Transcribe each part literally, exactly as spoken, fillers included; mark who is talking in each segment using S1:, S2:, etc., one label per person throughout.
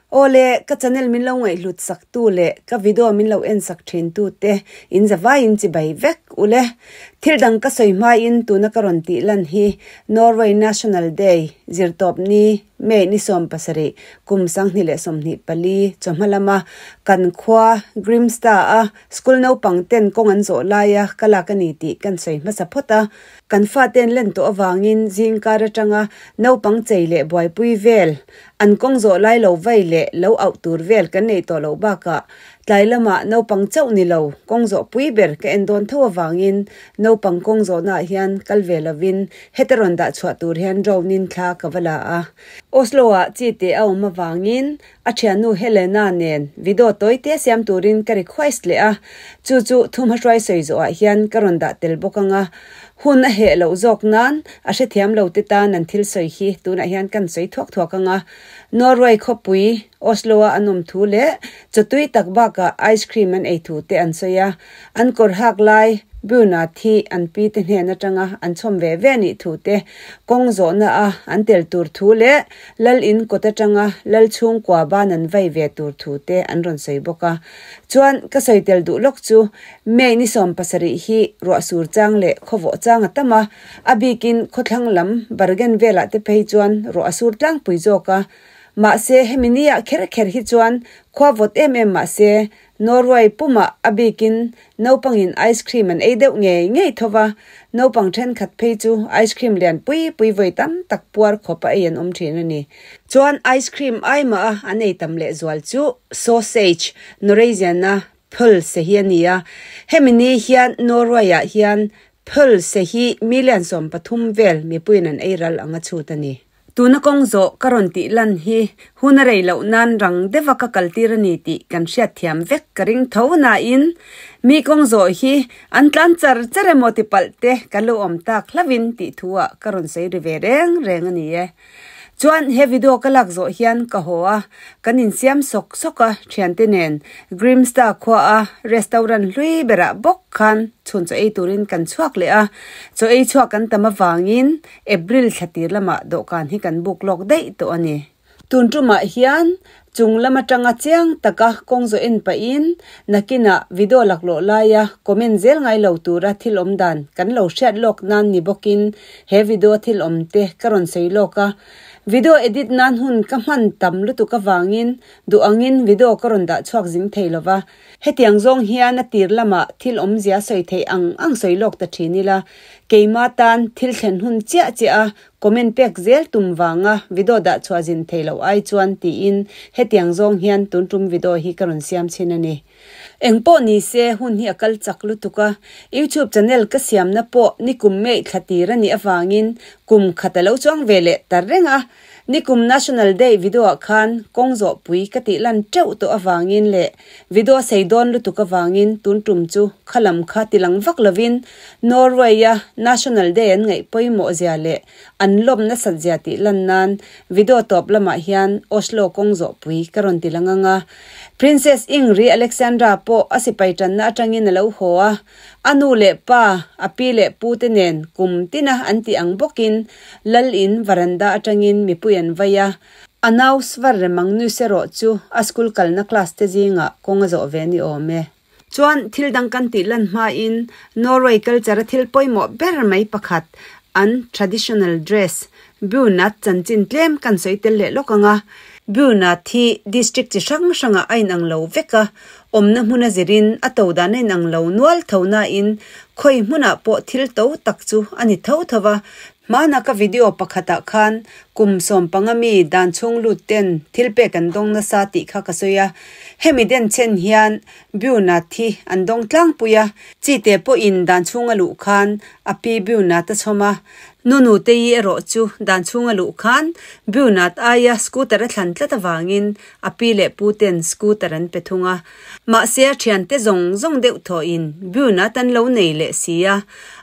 S1: Ole ka channel min lo ngai lut sak tu le ka video min lo en sak thin tu te in zawa in chi bai vek ule thil dang ka soi ma in tu na karon ti lan hi Norway National Day zirtop ni me ni som pasari kum sang ni le som ni pali chomhalama kan khwa Grimstar a school no pangten kong an zo la ya kala kani ti kan soi ma sapota kan fa ten len to awangin jingkar atanga no pang cheile boy pui vel an kong zo lai lo vai le lo out tur vel kan nei to lo ba ka tlailama no pang chau ni lo kong zo pui ber ka endon tho awangin no pang kong zo na hian kalvelavin heteron da chwa tur hian ro nin thla kavala a Oslo a chi te au ma wangin a thianu Helena nen video toite siam turin ka request le a chu chu thum hrai soi zo a hian karonda tel bokanga hun a he lo zok nan a she thiam lo te ta nan thil soi hi tuna hian kan soi thok thokanga Norway khopui Oslo a anum thu le chutui takba ka ice cream an ei thu te an soya an kor hak lai buna thi an pi te hne na tanga an chom ve ve ni thu te kong zo na a an tel tur thu le lal in ko ta tanga lal chung kwa ba nan vai ve tur thu te an ron sei boka chuan ka soi tel du lok chu me ni som pasari hi ro sur chang le khowo chang atama abikin khothlang lam bargen vela te phei chuan ro asur tlang pui zo ka ma se heminia kher kher hi chuan khwavot em em ma se Norway puma abikin no pangin ice cream an eideu nge nge thova no pang then khat phei chu ice cream lian pui pui voi tam tak puar khopa yen om thin ani chuan ice cream ai ma anei tam le zwal chu sausage Norwegian na phul se hiania hemini hian Norway ya hian phul se hi million som pathum vel mi puinan eiral anga chutani tuna kong zo karonti lan hi hunarei lo nan rang dewa ka kaltirani ti kan sia thiam vek karing thona in mi kong zo hi antlan char chare motipal te kalu om tak hlavin ti thuwa karon sei rivereng reng ani e chuan he video kalak zo hian ka hoa kanin siam sok soka thiante nen Grimstar khwa a restaurant hlui bera bok khan chun cho ei turin kan chuak le a cho ei chuak kan tama wangin April thlatir lama do kan hi kan book lok dei to ani tuntuma hian chunglama tanga chiang taka kongzo en pa in nakina video laklo laya comment zel ngai lo tura thilom dan kan lo shat lok nan ni bokin he video thilom te karon sei loka video edit nan hun ka man tam lu tu ka wangin du angin video karon da chuak jing theilova hetiang zong hian na tir lama thil om zia soi thei ang ang soi lok ta thinila keima tan thil thlen hun chia chia comment pek zel tum wanga video da chuajin theilo ai chuan ti in hetiang zong hian tuntum video hi karon siam chinani engpo ni se hun hi akal chaklu tuka YouTube channel ka siam na po nikum me thatir ani awangin kum khatalo chong vele tarrenga nikum National Day video khan kongzo pui kati lan treu to awangin le video seidon lu tuka wangin tuntum chu khalam kha tilang vak lovin Norway ya National Day an ngai poimo zia le anlom na sajati lan nan video top lama hian Oslo kongzo pui karon tilanganga Princess Ingri Alexandra po asipaitan na atangin lo hoa anu le pa apile putenen kumtina anti ang bokin lal in varanda atangin mipuyan vaya announce varremang nu sero chu a school kalna class te jinga konga zo veni ome chuan thil dang kan ti lan ma in Norway culture thil poimo ber mai pakhat an traditional dress bunat chanchin tlem kan soitel le lokanga buna thi district chi sang sanga ain ang lo veka omna hmuna zirin atoda nei nang lo nual thona in khoi hmuna po thil to tak chu ani tho thowa mana ka video pakhata khan kum som pangami dan chung lu ten thilpe kan dong na sa ti kha kasoya hemiden chen hian buna thi andong tlang puya chi te po in dan chunga lu khan api buna ta choma nunu te yi ro chu dan chunga lu khan bunat aya scooter thlan tla ta wangin api le puten scooter an pethunga ma se thian te zong zong deu tho in bunat an lo nei le sia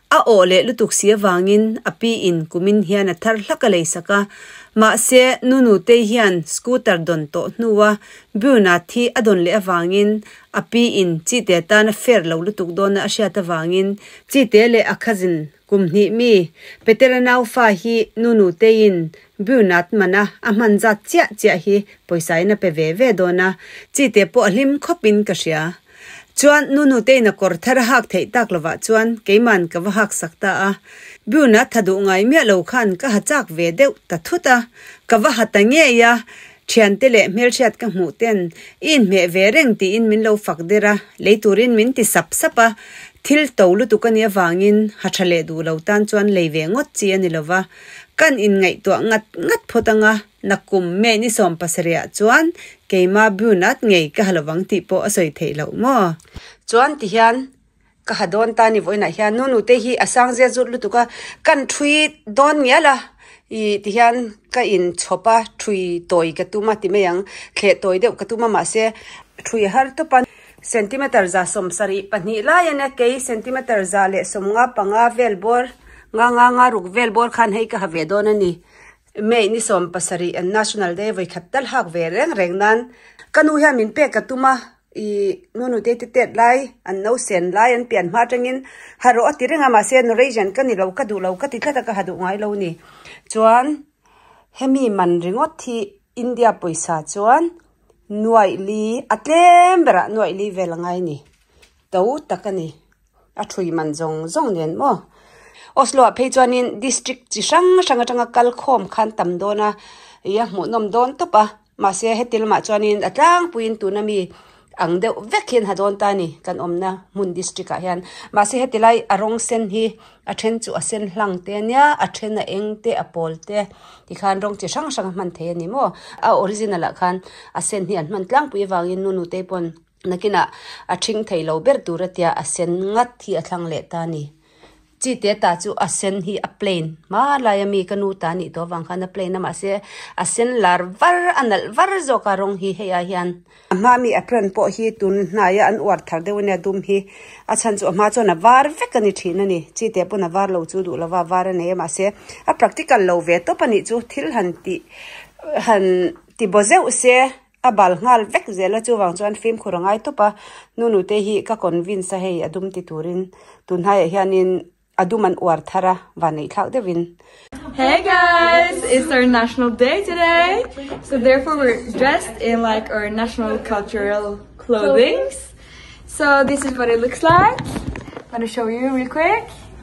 S1: a ole lutuk sia wangin api in kumin hian a thar hlaka lei saka ma se nunu te hian scooter don to nuwa buna thi adon le awangin api in chi te ta na fer lo lutuk don a sha ta wangin chi te le akhazin kumni mi peteranau fa hi nunu te in bunat mana amanza chia chia hi poisai na pe ve ve dona chi te po hlim khopin ka sia chuan nunu te na kor thar hak thei tak lova chuan keiman ka wa hak sakta a buna thadu ngai me lo khan ka hachak ve deu ta thuta ka wa hatange ya thian te le mel chat ka mu ten in me ve reng ti in min lo fak dera leiturin min ti sap sapa thil tolu tu kan ya wangin hathale du lo tan chuan leive ngot chi ani lova kan in ngai to ngat ngat photanga nakum me ni som pasaria chuan keima bunat ngei ka halawang ti po asoi thei lo mo chuan ti hian ka hadon ta ni voina hian nunu te hi asang je zut lu tu ka kan thui don ngela i ti hian ka in chopa thui toi ka tu ma ti me yang khle toi deu ka tu ma ma se thui har to pan centimeter za som sari pani la yana ke centimeter za le somnga panga velbor nga nga nga ruk velbor khan hei ka have don ani me ni som pasari an national day voi khatal hak ve reng reng nan kanu ha min pe ka tuma i nunu te te tet lai an no sen lai an pian ma tangin haro atirenga ma sen region kan ni lo ka du lo ka ti thata ka hadu ngai lo ni chuan hemi man ringot thi india poisa chuan nuai li atlem bera nuai li velangai ni to takani a thui man jong jong nen mo Oslo a peichuanin district chi sang sanga tanga kal khom khan tam dona ya mu nom don to pa ma se hetil ma chuanin atlang puin tu na mi ang deu vekin hadon ta ni kan omna mun district a hian ma se hetilai arong sen hi a then chu a sen hlang te nya a then a eng te a pol te ti khan rong chi sang sang man the ni mo a original a khan a sen hi an man tlang pui wangin nunu te pon nakina a thing thei lo ber turatia a sen ngat hi a thlang le ta ni chi te ta chu a sen hi a plane ma la ya mi kanu ta ni to wang khan a plane ma se a sen lar var anal var zo ka rong hi he ya hian ma mi apron po hi tun na ya an war thar de wona dum hi a chan chu ma chu na var vek ani thina ni chi te po na var lo chu du la wa var ne ma se a practical lo ve to pani chu thil han ti han ti bozeu se abal ngal vek zela chu wang chuan film khurangai to pa nunu te hi ka convince a hei adum ti turin tun hai hianin aduman war thara vanei thak devin.
S2: Hey guys, it's our national day today, so therefore we're dressed in like our national cultural clothing. So this is what it looks like. I'm gonna show you real quick.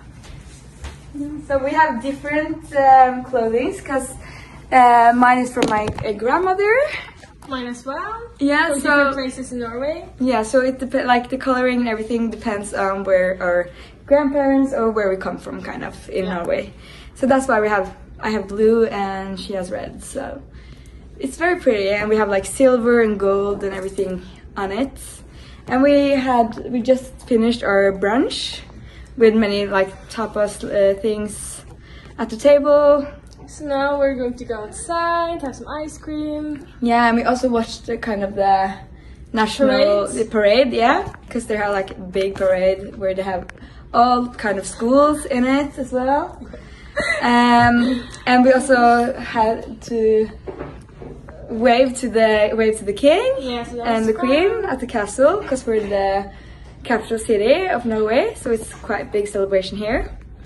S2: So we have different um, clothing because uh, mine is from my uh, grandmother.
S3: Mine as well.
S2: Yeah,
S3: from
S2: so
S3: different places in Norway.
S2: Yeah, so it depends. Like the coloring and everything depends on where our grandparents or where we come from, kind of in
S3: Yeah.
S2: Norway. So that's why we have. I have blue and she has red. So it's very pretty, and we have like silver and gold and everything on it. And we had we just finished our brunch with many like tapas uh, things at the table.
S3: So now we're going to go outside, have some ice cream.
S2: Yeah, and we also watched the kind of the national
S3: Parades.
S2: the parade, yeah, because they have like a big parade where they have all kind of schools in it as well. um, and we also had to wave to the wave to the king
S3: Yeah, so that
S2: and
S3: was
S2: the queen
S3: fun.
S2: at the castle because we're in the capital city of Norway, so it's quite a big celebration here.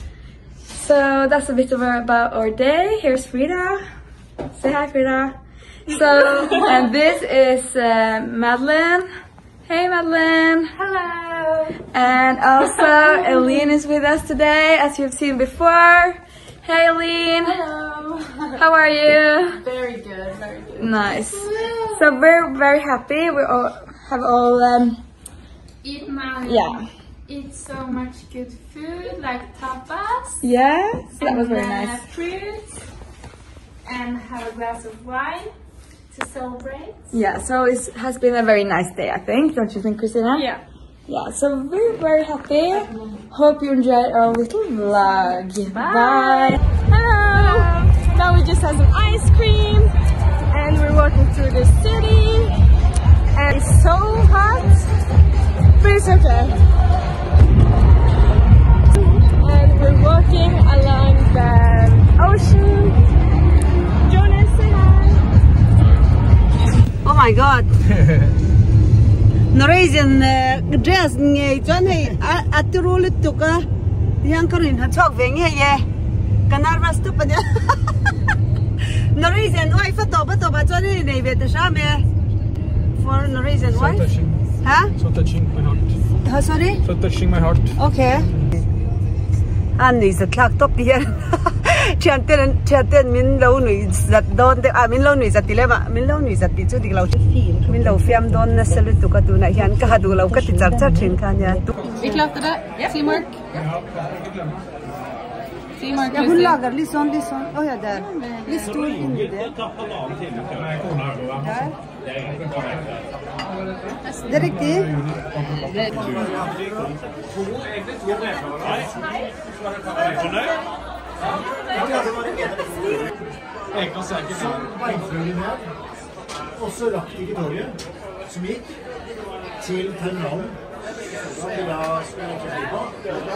S2: So that's a bit of our, about our day. Here's Frida. Say hi, Frida. So, and this is uh, Madeline. Hey, Madeline.
S3: Hello.
S2: And also, Eileen is with us today, as you've seen before. Hey, Eileen.
S3: Hello.
S2: How are you?
S3: Very good, very good.
S2: Nice. So we're very happy. We all have all, um,
S3: Eat now.
S2: yeah.
S3: Eat so much good food like tapas.
S2: Yeah, so that was
S3: and,
S2: very
S3: uh,
S2: nice.
S3: Fruit. And have a glass of wine to celebrate.
S2: Yeah, so it has been a very nice day, I think. Don't you think, Christina?
S3: Yeah.
S2: Yeah, so we're very happy. Hope you enjoyed our little vlog. Bye.
S3: Hello. Now we just had some ice cream and we're walking through the city. And it's so hot, but it's okay. And
S1: my god. Norwegian dress ngay cho này aturu lit tu ka yang karin ha chok veng he ye kanar ras tu pa ya Norwegian oi fa to ba to ba cho ni nei ve ta sha me for Norwegian wife ha
S4: so touching my heart
S1: ha sorry
S4: so touching my heart
S1: okay and is a clock top here chanten chanten min lo nui zat don te a min lo nui zat dilema min lo nui zat ti chu dik lo min lo fiam don na selu tu ka tu na hian ka hadu lo ka ti char char thin kan ya
S2: Vi klarte det. Teamwork. Teamwork.
S1: Ja, hun lager litt sånn, litt sånn. Å ja, der. Litt stor inni det. Det er riktig.
S5: Og så rakk de ikke toget som gikk til terminalen. Så vi da skulle ikke fly på.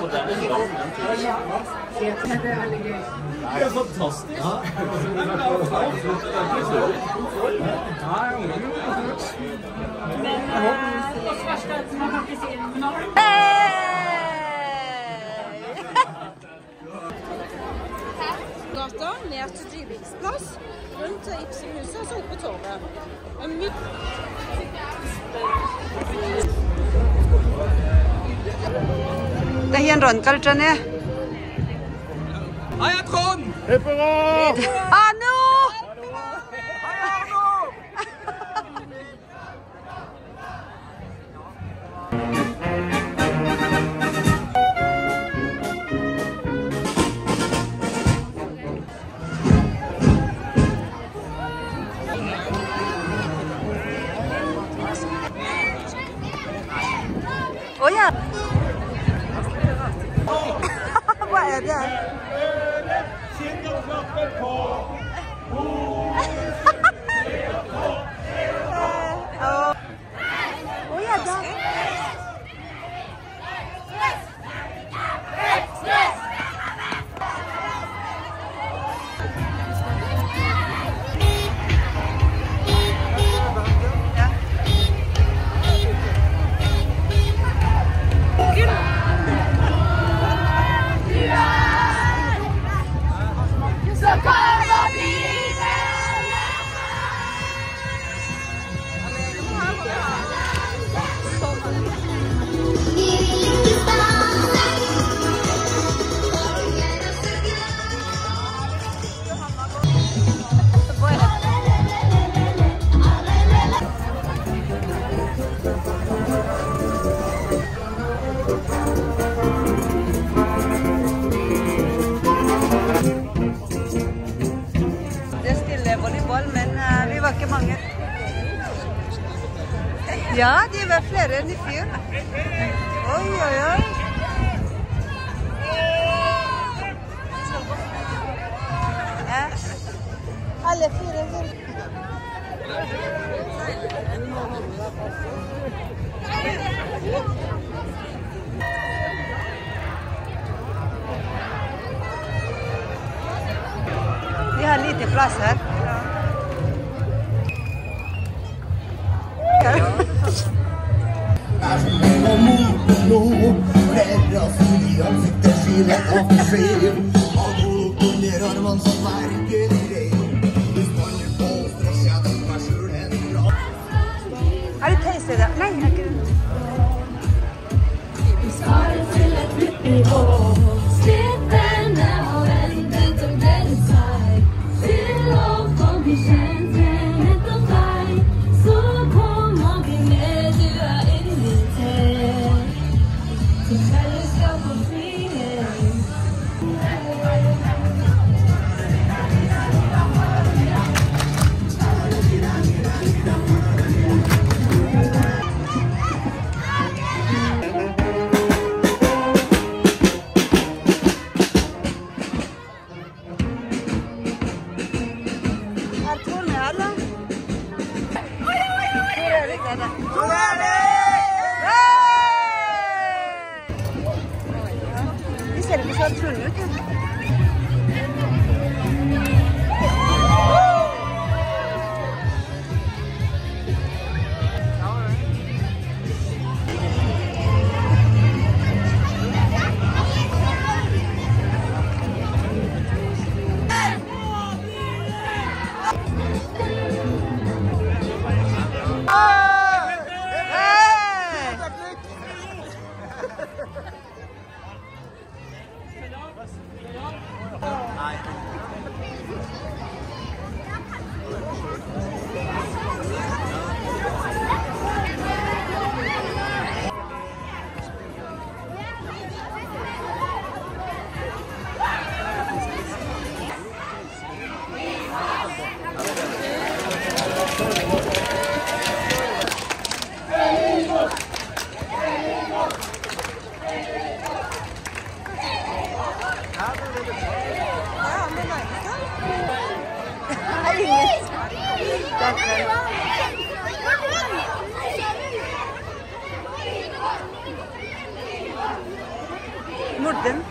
S5: Det er fantastisk.
S3: Gata ned til Dyviks plass, rundt til Ibsenhuset og så opp på torvet.
S1: Det er en rønnkall, Janne.
S4: Hei, Trond!
S1: Anno! Å ja! Hva er det? Å ja, da. Ja, de var flere enn i fjor. Oi, oi, oi. Ja. Alle fire vil. Vi har lite plass her. Er det taste det? Nei, det er ikke det. Det ser ikke så utrolig ut. Morten.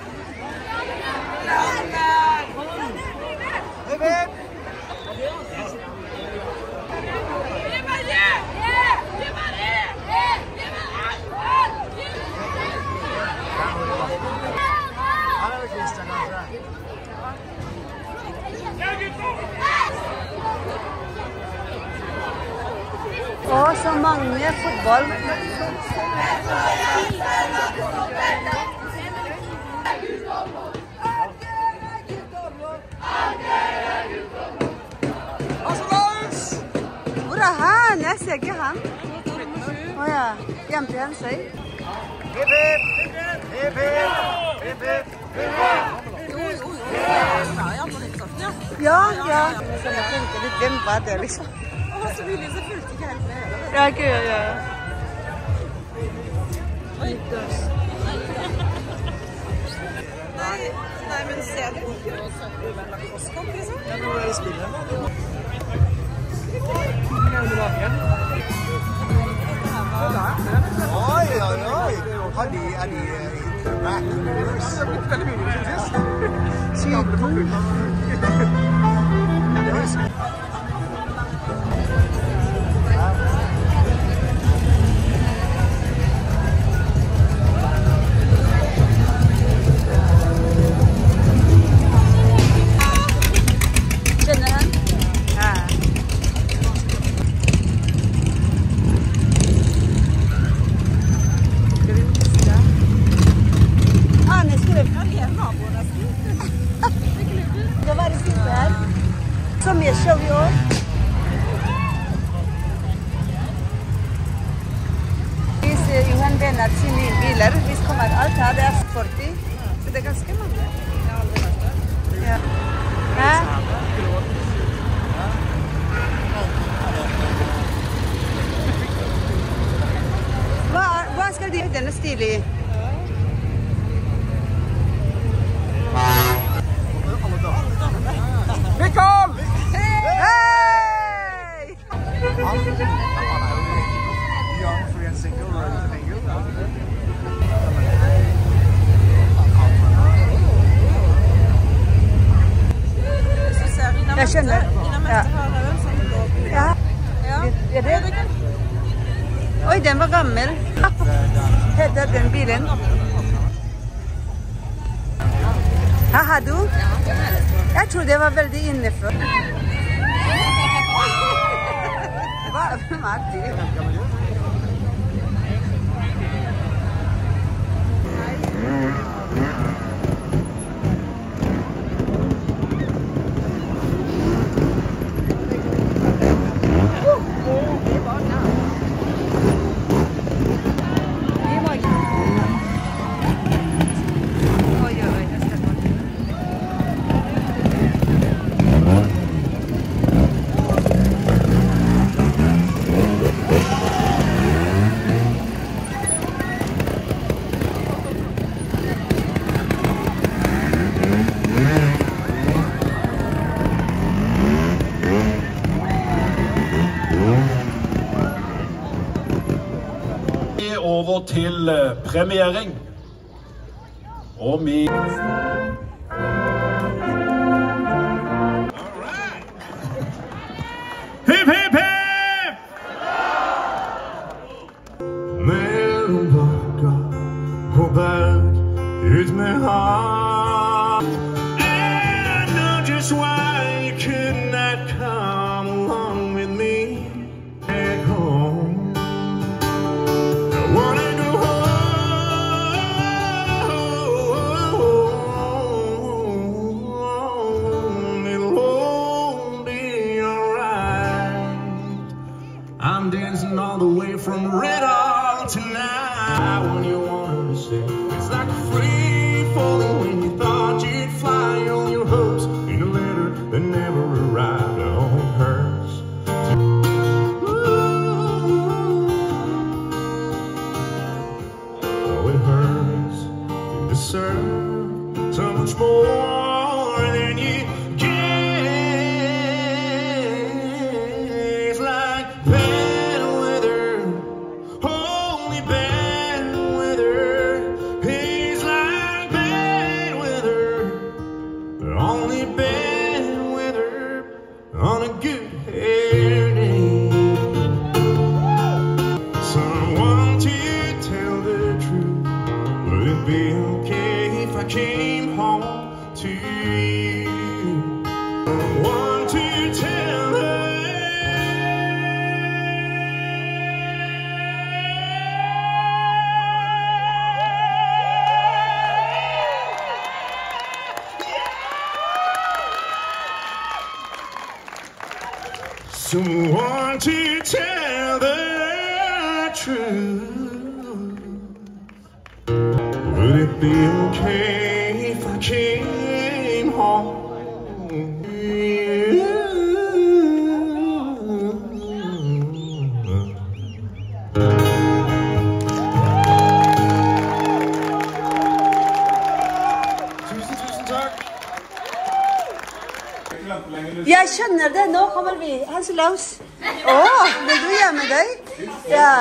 S1: Å, så mange fotball. Hvor er han? Jeg ser ikke han. Å ja, hjemme til han sier.
S5: Hip hip! Hip hip! Hip hip!
S1: Ja, ja. Så jeg tenker litt, hvem var det liksom?
S3: Å, så ville så fulgte ikke helt med.
S1: Ja, ikke, ja, ja.
S3: Oi, dørs. Nei, nei, men se det ikke å søke uvenn lakoskamp, liksom.
S5: Ja, nå er det spillet. Oi, oi, oi. Har de, er de interactors? Det har blitt veldig mye siden sist. Siden.
S1: Kjenner han? Ja. Skal vi miste? Ah, nei, skulle vi?
S3: Ja, vi er naboer nesten.
S1: Det var det siste her. Så mye show i år. Vi ser Johan Bennett sine nye biler. Vi kommer alt her, det er førti. Så det er ganske mange. Ja. Hæ? Hva, hva skal de i denne stilen?
S5: Mikkel!
S1: Hei!
S5: Young, free and single, ready to mingle.
S3: Hvis du ser Ina
S1: Jeg skjønner.
S3: Ina Mette
S1: Ja.
S3: har jo en sånn blå bil.
S1: Ja.
S3: Ja.
S1: Er det? Oi, den var gammel. Heter den bilen? Haha, du? Jeg tror det var veldig inne før. Hva er det?
S6: Over til eh, premiering. Og vi... Hip, hip, hip! Mellom bakker og berg ut med hav. I know just why you could not come along with me. Back home. I'm dancing all the way from Red Hawk tonight. When you wanted to say it's like a free falling when you thought you'd fly on your hopes in a letter that never arrived. Oh, it hurts. Oh, it hurts. You deserve so much more than you get. It's like bad weather, only bad weather. It's like bad weather, only bad weather on a good hair day. Someone to tell the truth. Would it be okay if I came home to you? Someone to tell her. Someone to tell the truth. Would it be okay if I came home to you? Tusen, tusen takk.
S1: Jeg skjønner det nå, kommer vi. Hans Laus. Åh, vil du gjøre med deg? Ja.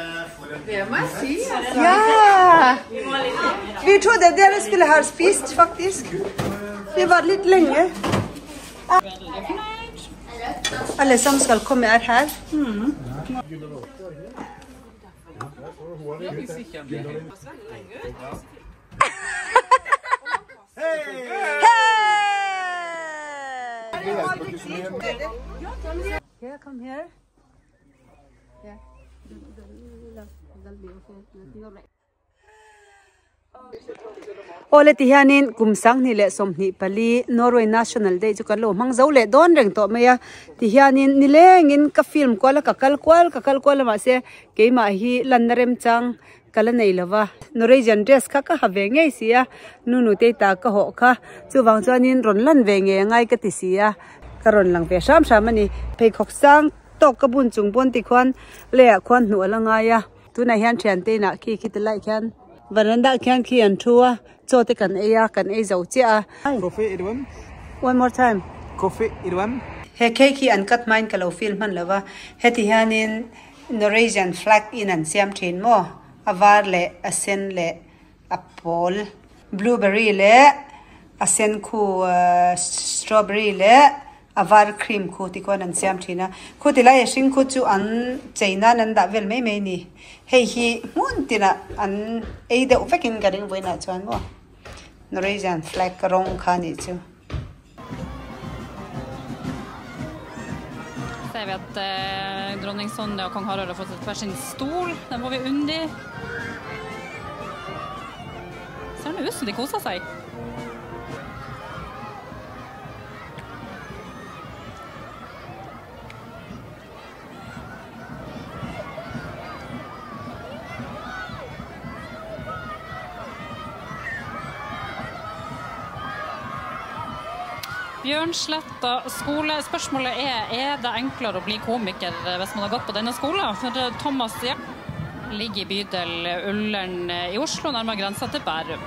S1: Ja. Vi trodde dere skulle ha spist, faktisk. Vi var litt lenge. Alle som skal komme er her. Mm. Yeah, come here. Yeah. Ole ti hianin kumsang ni le som ni pali Norway National Day chu kan lo mang zo le don reng to meya ti hianin ni lengin ka film kwala ka kal kwal ka kal kwal ma se ke ma hi lanrem chang kala nei lawa Norwegian dress kha ka have nge sia nunu te ta ka ho kha chu wang chuanin ron lan ve nge ngai ka ti sia karon lang pe sam sam ani pe khok sang tok ka bun chung pon ti khwan le khwan nu ala nga ya tu na hian thian te na ki ki te lai khan varanda khan ki an thua chote kan eya kan e zo chia
S4: Coffee, everyone.
S1: one more time
S4: Coffee, everyone.
S1: he ke ki an kat main kalo film man lawa he ti hanin Norwegian flag in an siam thin mo avar le asen le apple blueberry le asen khu uh, strawberry le avar cream khu ti kon an siam thina khu ti lai sing khu chu an cheina nan da vel mai mai ni hei hi mun tina an ei de upekin garing voina chuan mo Norwegian flag rong khani chu.
S7: Ser vi at eh, dronning Sonja og kong Harald har fått hver sin stol. Den var vi undi. Ser det ut som de koser seg. Bjørnsletta skole. Spørsmålet er, er det enklere å bli komiker hvis man har gått på denne skolen? For Thomas ja, ligger i bydel Ullern i Oslo, nærmere grensa til Bærum.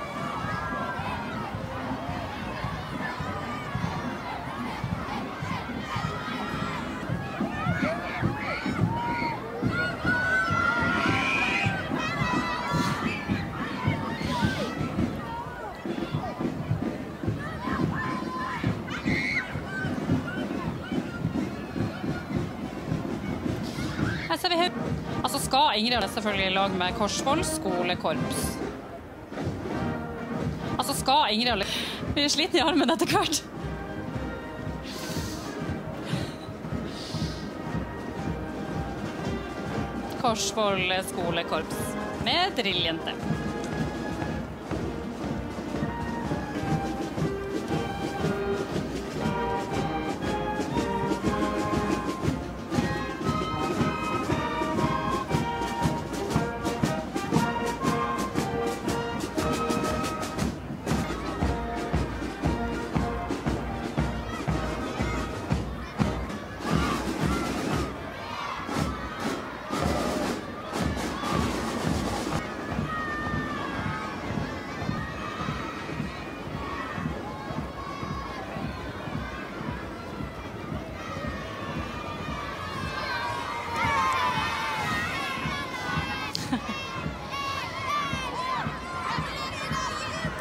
S7: Altså skal Ingrid ha selvfølgelig i lag med Korsvoll skolekorps. Altså skal Ingrid ha... Vi er sliten i armen etter hvert. Korsvoll skolekorps med drilljente.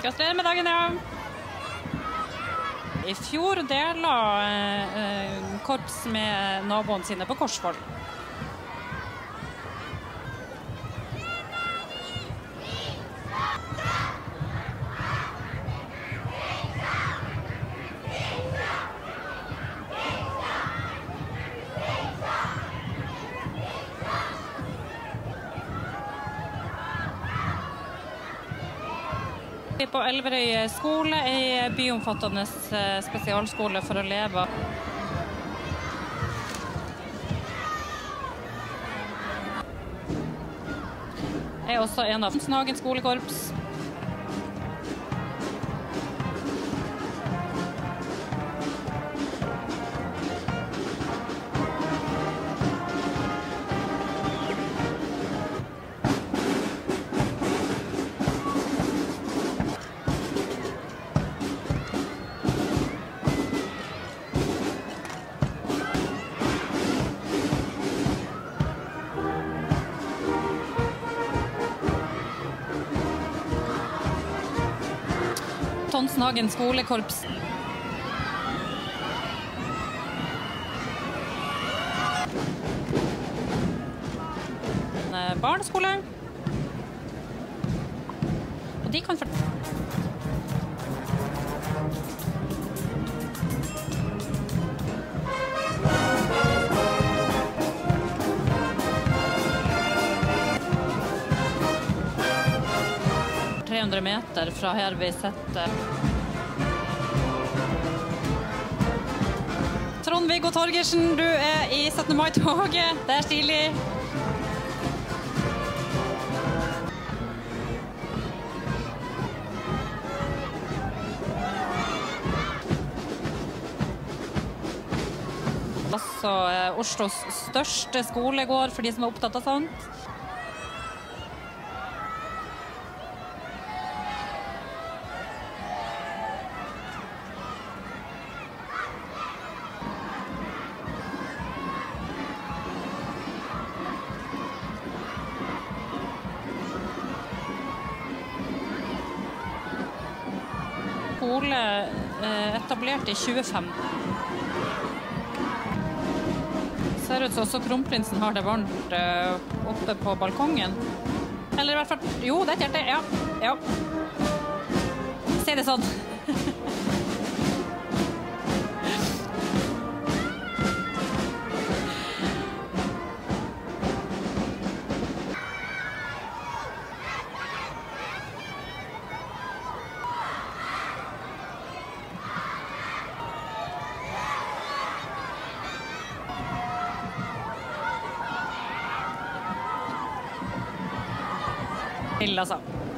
S7: Gratulerer med dagen, ja. I fjor delte eh, korps med naboene sine på Korsvoll. På Elverøy skole, en byomfattende spesialskole for å leve. Jeg er også en av Tonsnagen skolekorps. Tonsnagen skolekorps. En barneskole. Og de kan fortelle. tre hundre meter fra her vi setter Trond-Viggo Torgersen, du er i syttende mai-toget. Det er stilig. Altså Oslos største skolegård for de som er opptatt av sånt. Skole etablert i tjuefem. Ser ut som også kronprinsen har det varmt oppe på balkongen. Eller i hvert fall, jo, det er et hjerte, ja, ja. Se det sånn. Til, altså.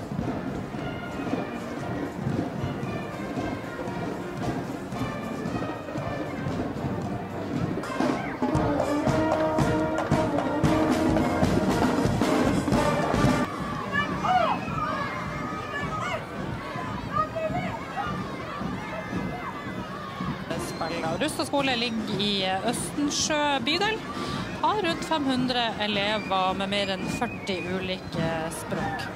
S7: Rustad skole ligger i Østensjø bydel. Har rundt fem hundre elever med mer enn førti ulike språk.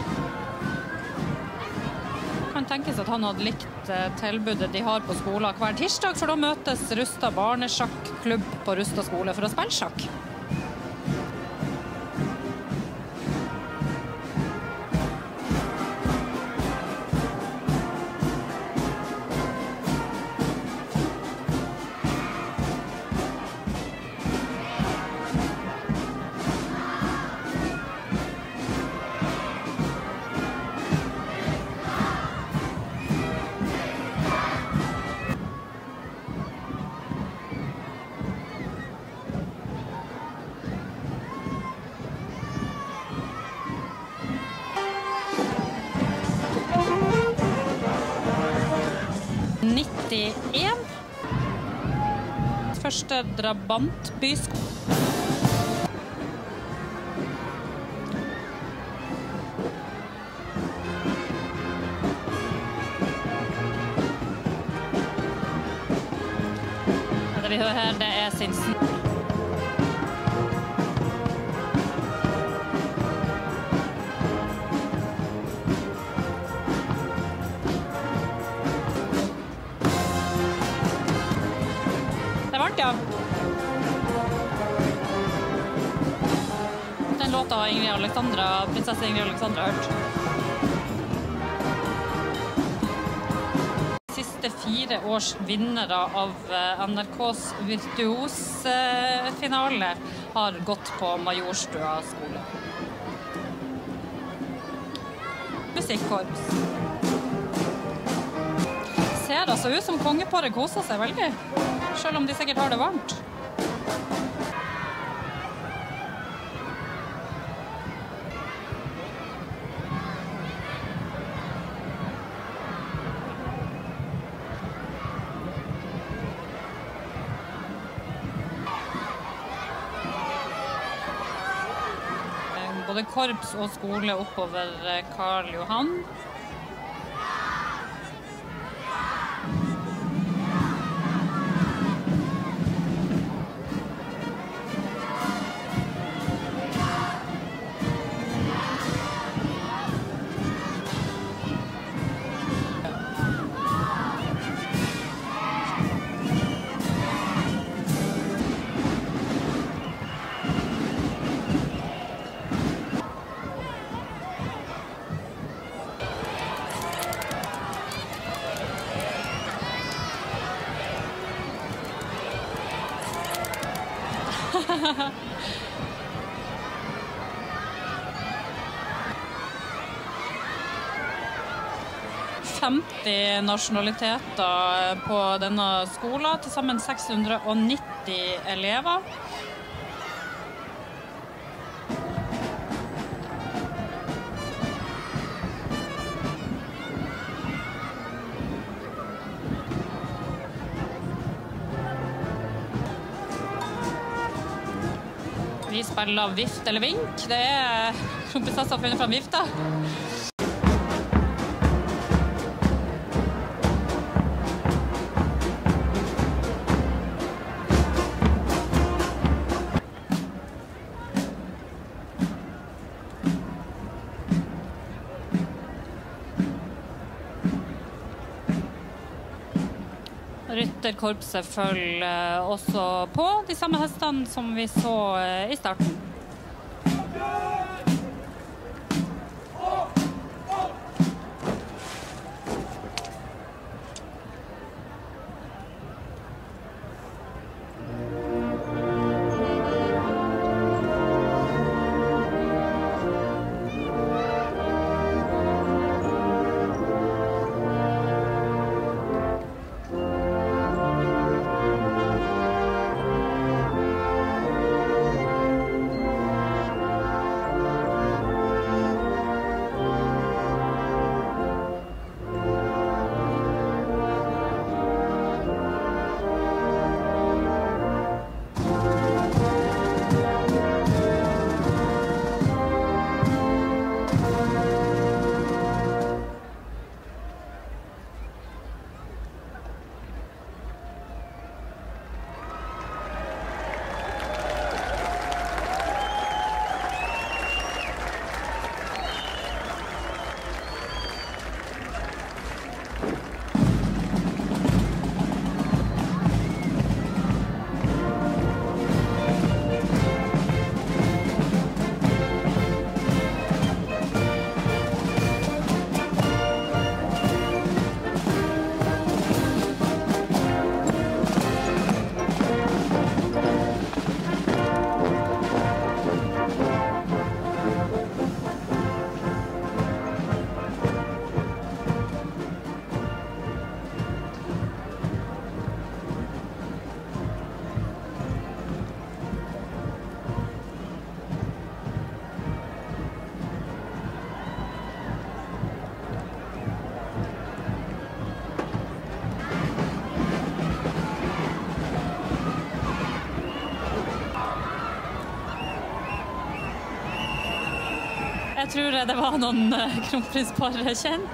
S7: Kan tenkes at han hadde likt tilbudet de har på skolen hver tirsdag, for da møtes Rustad barnesjakklubb på Rustad skole for å spille sjakk. nittien. Første drabantbyskole. Det vi hører her, det er Sinsen. Den låta har Ingrid Alexandra, prinsesse Ingrid Alexandra hørt. Siste fire års vinnere av N R K's virtuosfinale har gått på Majorstua skole. Musikkorps. Ser altså ut som kongeparet koser seg veldig, selv om de sikkert har det varmt. Både korps og skole oppover Karl Johan. femti nasjonaliteter på denne skolen, til sammen seks hundre og nitti elever. Vi spiller vift eller vink. Det er kronprinsessa som har funnet fram vifta. Rytterkorpset følger også på de samme hestene som vi så i starten. Jeg tror det var noen kronprinspar kjent.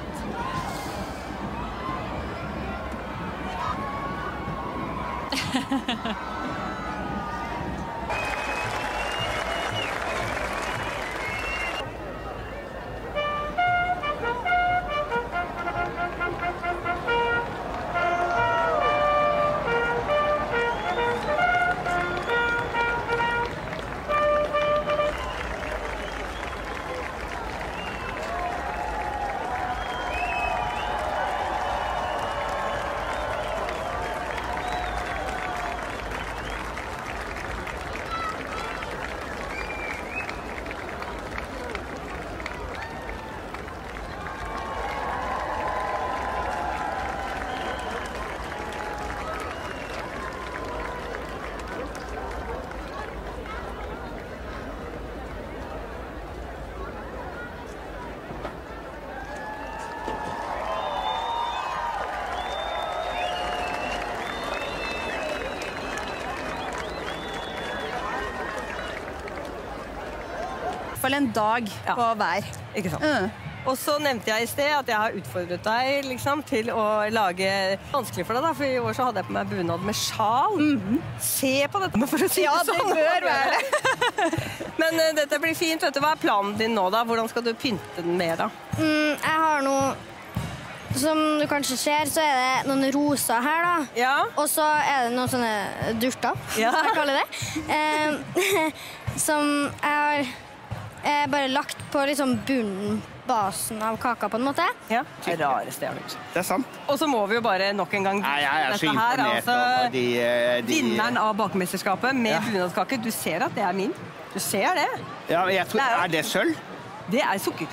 S3: fall en dag
S8: Ja.
S3: på hver.
S8: Ikke sant?
S3: Mm.
S8: Og så nevnte jeg i sted at jeg har utfordret deg liksom, til å lage vanskelig for deg, da, for i år så hadde jeg på meg bunad med sjal.
S3: Mhm.
S8: Se på dette, for å si
S3: Ja,
S8: det
S3: det
S8: sånn.
S3: bør være det.
S8: Men uh, dette blir fint, vet du. Hva er planen din nå, da? Hvordan skal du pynte den mer, da?
S9: Mm, jeg har noe Som du kanskje ser, så er det noen roser her, da.
S8: Ja.
S9: Og så er det noen sånne durter,
S8: Ja.
S9: som jeg kaller det. Eh, som jeg har eh, bare lagt på liksom bunnen, basen av kaka, på en måte.
S8: Ja. Det rareste jeg har hørt.
S10: Det er sant.
S8: Og så må vi jo bare nok en gang
S10: Nei, jeg er så
S8: dette her,
S10: imponert
S8: altså,
S10: over de, eh, de
S8: vinneren av bakemesterskapet med
S10: Ja.
S8: bunadskake. Du ser at det er min. Du ser det.
S10: Ja, jeg tror,
S8: Det er-
S10: er det sølv?
S8: Det er sukker.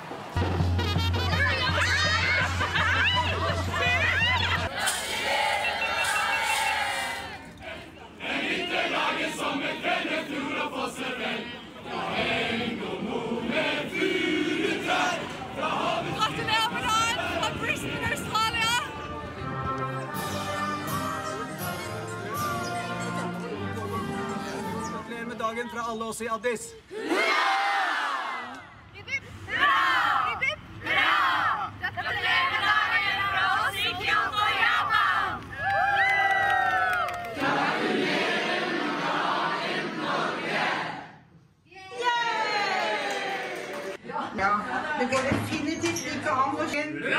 S4: Gratulerer med dagen fra alle oss i Addis.
S11: Det går definitivt ikke an å kjenne.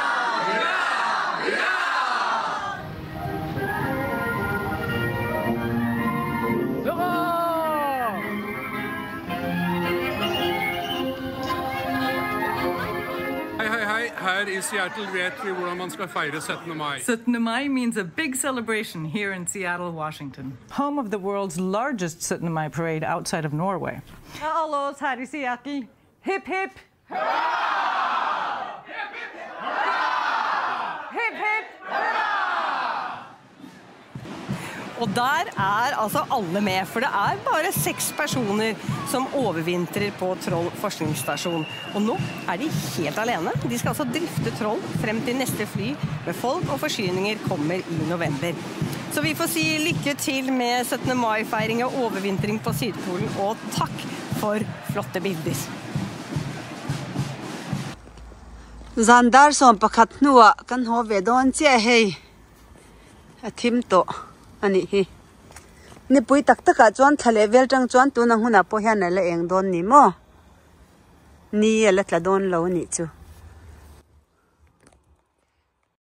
S12: Hei, hei, hei. Her i Seattle vet vi hvordan man skal feire syttende mai.
S13: syttende Mai means a big celebration here in Seattle, Washington, home of the world's largest syttende Mai parade outside of Norway. Ja, alle oss her i Seattle, hip hip! Hip hip!
S8: Og der er altså alle med, for det er bare seks personer som overvintrer på Troll forskningsstasjon. Og nå er de helt alene. De skal altså drifte Troll frem til neste fly med folk og forsyninger kommer i november. Så vi får si lykke til med syttende mai-feiring og overvintring på Sydpolen, og takk for flotte bilder.
S1: Zandar som pakat nuwa kan ho vedon che hei. Athim to ani hi. Ni pui tak taka chuan thale vel tang chuan tu na huna po hian la eng don ni mo. Ni ala tla don lo ni chu.